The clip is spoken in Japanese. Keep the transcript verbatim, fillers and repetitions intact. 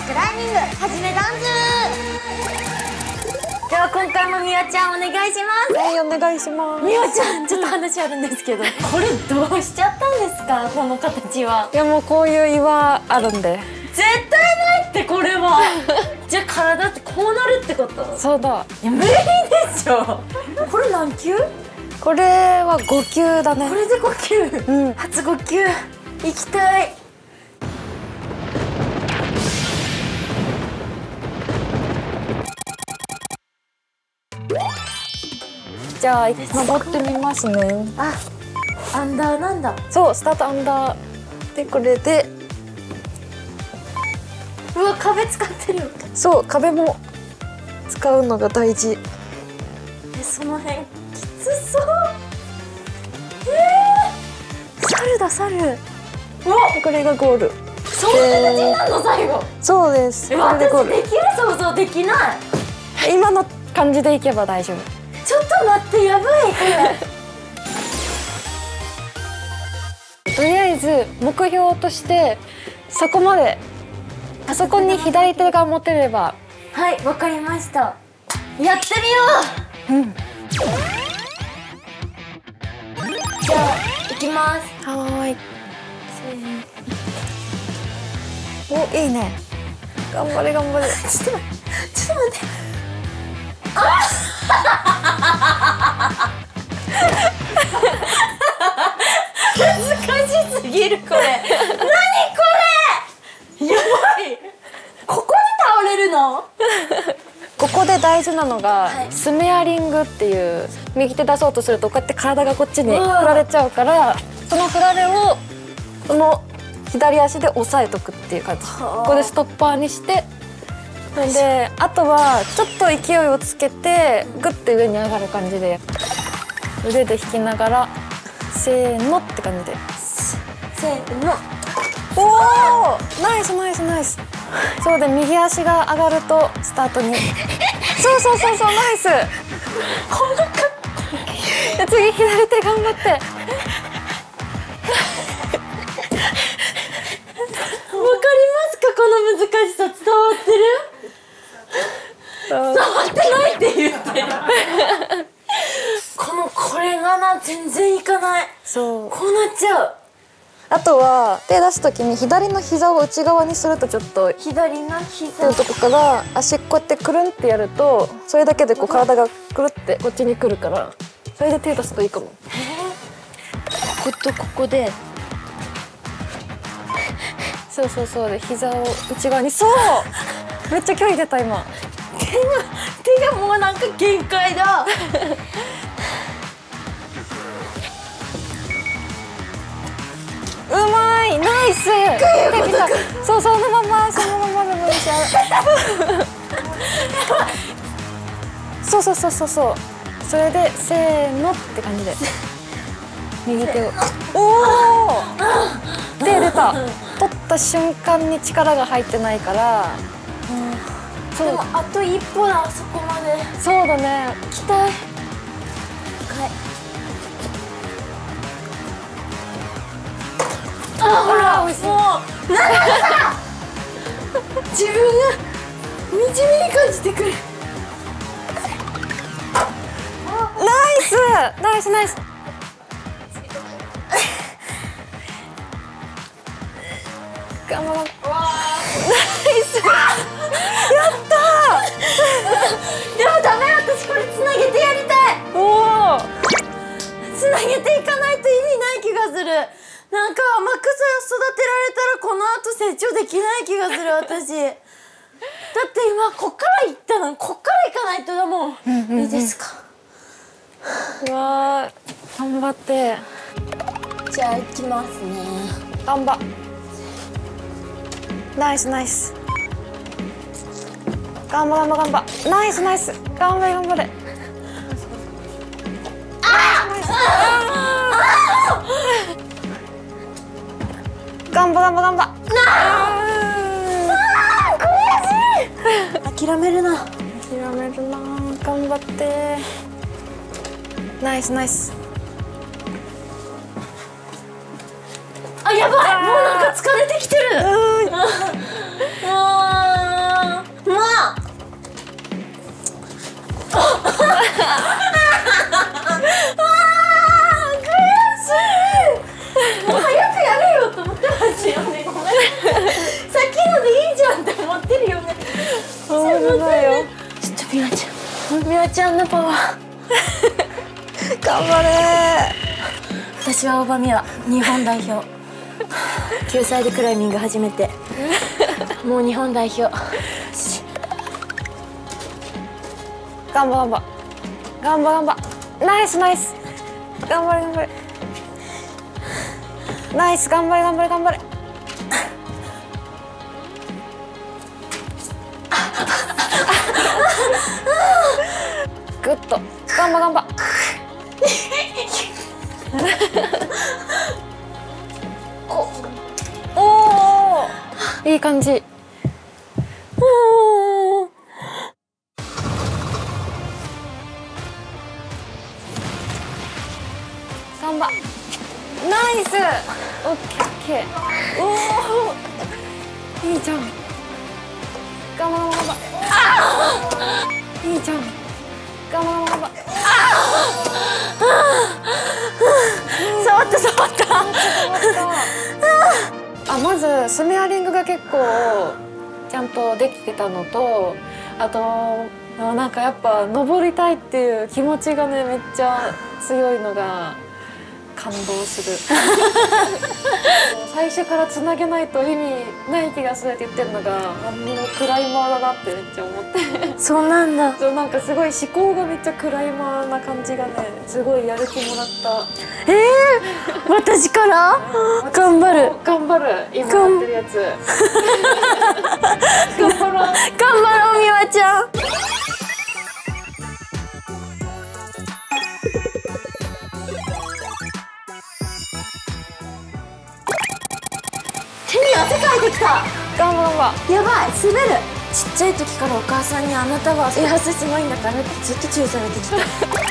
クライミング始めたんず。では今回もみわちゃんお願いします。 はい、お願いします。 みわちゃん、ちょっと話あるんですけど、これどうしちゃったんですか、この形は。 いや、もうこういう岩あるんで。 絶対ないって、これは。じゃあ体ってこうなるってこと？ そうだ。 いや無理でしょ。これ何級？ これはご級だね。 これでご級。 うん。 初ご級行きたい。 じゃあ登ってみますね。 あ、アンダーなんだ。 そう、スタートアンダーで、これで。 うわ、壁使ってるよ。 そう、壁も使うのが大事。 え、その辺きつそう。えー、猿だ猿。 うわ、 これがゴール。 そんな形になるの最後。 そうです。 え、私できる？想像できない。 今の感じでいけば大丈夫。 ちょっと待って、やばいこれ。とりあえず目標としてそこまで、あそこに左手が持てれば。 はい、わかりました。やってみよう。うん。じゃあ行きます。 はーい。お、いいね。頑張れ頑張れ。 ちょっと待って、ちょっと待って。あ難しすぎるこれ。何これ。やばい。ここで倒れるの？ ここで大事なのが、 はい、 スメアリングっていう右手出そうとするとこうやって体がこっちに振られちゃうから、その振られをこの左足で押さえとくっていう感じ。ここでストッパーにして、であとはちょっと勢いをつけてグッて上に上がる感じで腕で引きながらせーのって感じでせーの。 おお、ナイスナイスナイス。そうで右足が上がるとスタートにそうそうそうそう、ナイス。 こんなかで次左手頑張って。わかりますか、この難しさ。伝わってる？伝わってないって言ってる。このこれがな、全然いかない。 そう、 こうなっちゃう。 あとは手出す時に左の膝を内側にするとちょっと左の膝っていうとこから足こうやってくるんってやると、それだけでこう体がくるってこっちにくるから、それで手出すといいかも。 こことここで。 そうそうそう、で膝を内側に。そうめっちゃ距離出た今。 手が手がもうなんか限界だ。 うまい、ナイス。できた。そう、そのままそのままでもいいし。そうそうそうそうそう。それでせーのって感じで右手を。おお。手出た。取った瞬間に力が入ってないから。 うん、そう。でもあと一歩だ、あそこまで。 そうだね。 行きたい。はい。あ、ほら、もうなんだ自分が惨めに感じてくる。 ナイスナイスナイス。頑張ろう。ナイス。やったー。でもダメ、私これつなげてやりたい。 おお。 つなげていかないと意味ない気がする。なんか甘くさ育てられたらこの後成長できない気がする私。だって今こっから行ったの、こっから行かないとだもん。いいですか。 うわー、頑張って。 じゃあ行きますね。 頑張。ナイスナイス。頑張頑張頑張。ナイスナイス。頑張れ頑張れ。 ああ。 頑張頑張頑張。 悔しい。諦めるな。 諦めるな。頑張って。ナイスナイス。 あ、やばい。もうなんか疲れてきてる。 うん。 あわちゃんのパワー頑張れー。私は大場美和、日本代表きゅうさいでクライミング始めてもう日本代表。 頑張頑張頑張頑張ナイスナイス頑張れ頑張れナイス頑張れ頑張れ頑張れグッと頑張頑張おおいい感じ。 おー頑張ナイスオッケーオッケーおおいいじゃん頑張頑張頑張いいじゃん頑張頑張頑張触った触ったあ、まずスメアリングが結構ちゃんとできてたのと、あとなんかやっぱ登りたいっていう気持ちがねめっちゃ強いのが感動する最初からつなげないと意味ない気がするって言ってるのがもうクライマーだなってめっちゃ思ってそうなんだ。 そうなんかすごい思考がめっちゃクライマーな感じがねすごいやる気もらった。 えー、私から頑張る頑張る今やってるやつ頑張ろう頑張ろう美和ちゃん。手に汗かいてきた。 頑張頑張やばい滑る。ちっちゃい時からお母さんにあなたはエアスすごいんだからってずっと注意されてきた